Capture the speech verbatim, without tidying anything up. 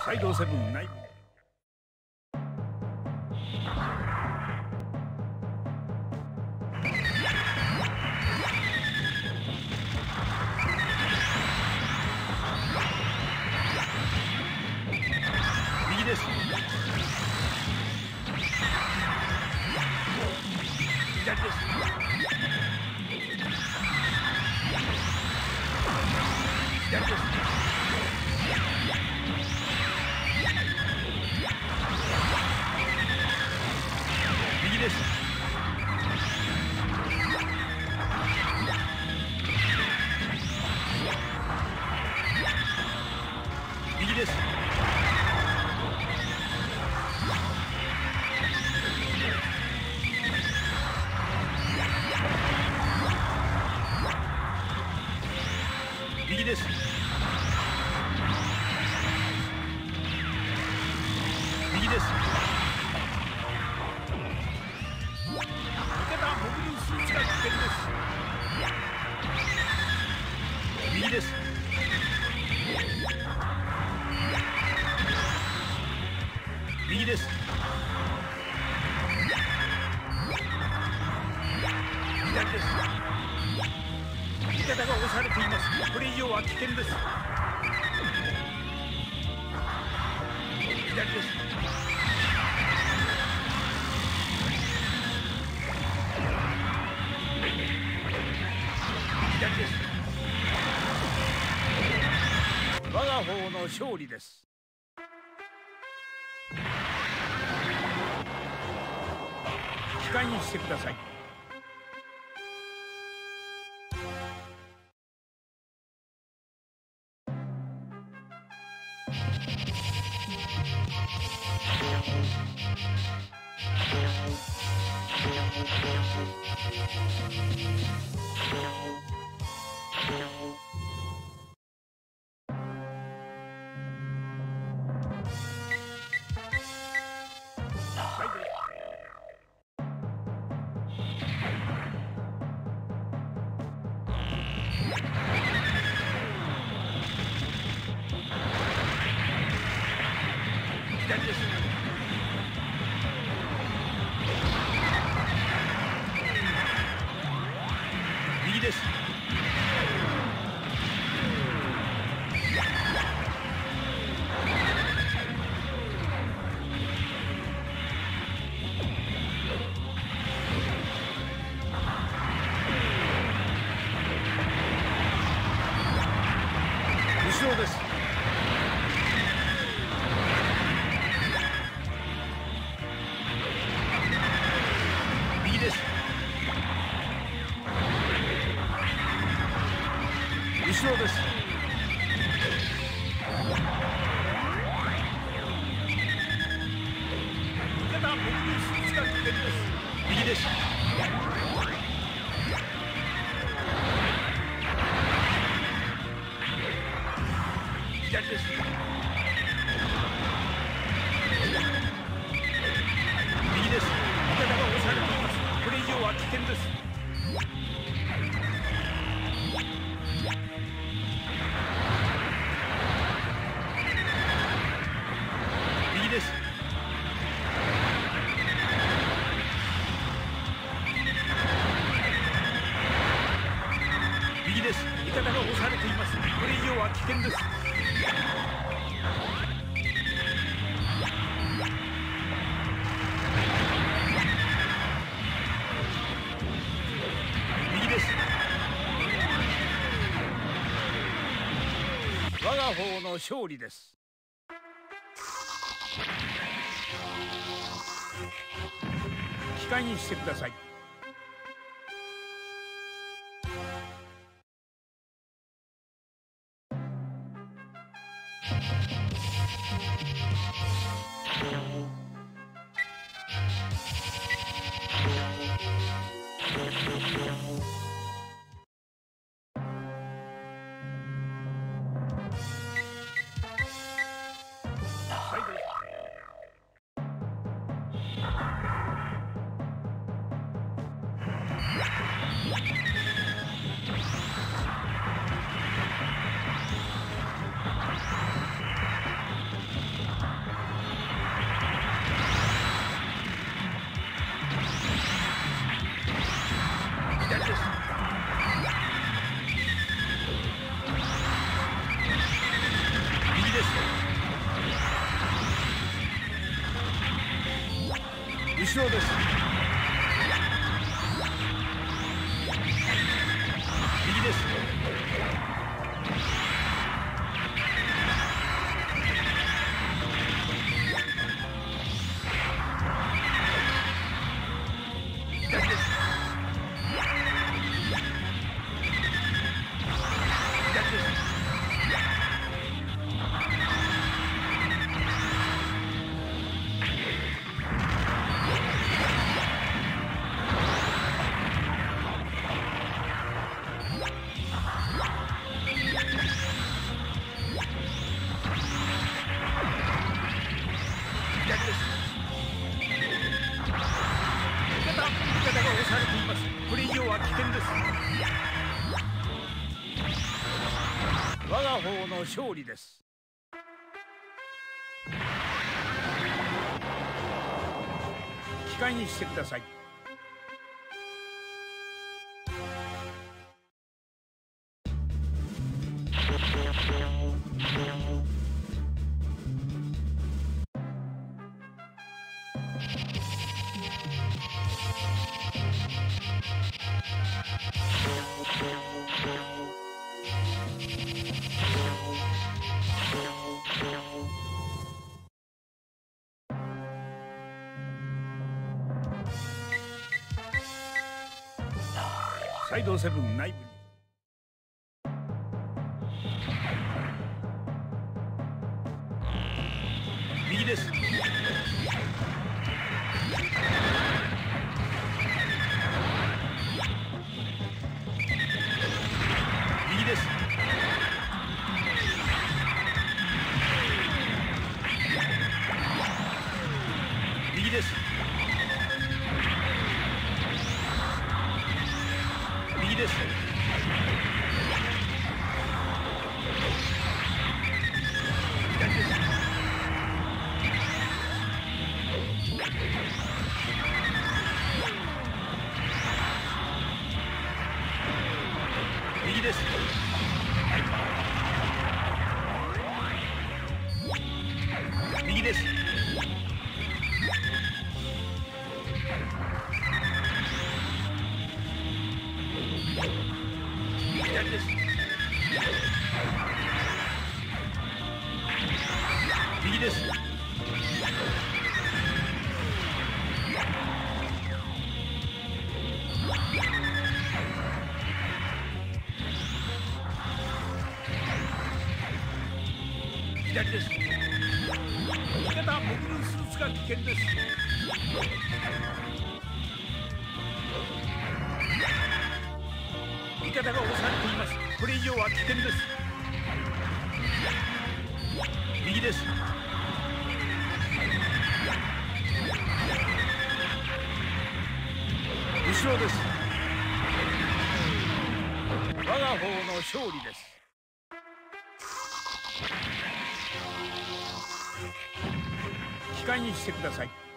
北海道セブン内部。右です。左です。左です。右です。右です。右です。右です。抜けたモビルスーツが危険です。右です。右です。左です。味方が押されています。これ以上は危険です。左です。左です。我が方の勝利です。機械にしてください。左です。右です。後ろです。右です。後ろです。味方モビルスーツが危険です。右です。左です。右です。味方が押されています。これ以上は危険です。右です。右です。味方が押されています。これ以上は危険です。右です。我が方の勝利です。機械にしてください。 後ろです。右です。左です。左です。これ以上は危険です。我が方の勝利です。機会にしてください。サイドセブン内部に。右です。右です。右です。右です。左です。右です。右です。左です。右です。左です。味方モビルスーツが危険です。味方が押されています。これ以上は危険です。右です。後ろです。我が方の勝利です。機会にしてください。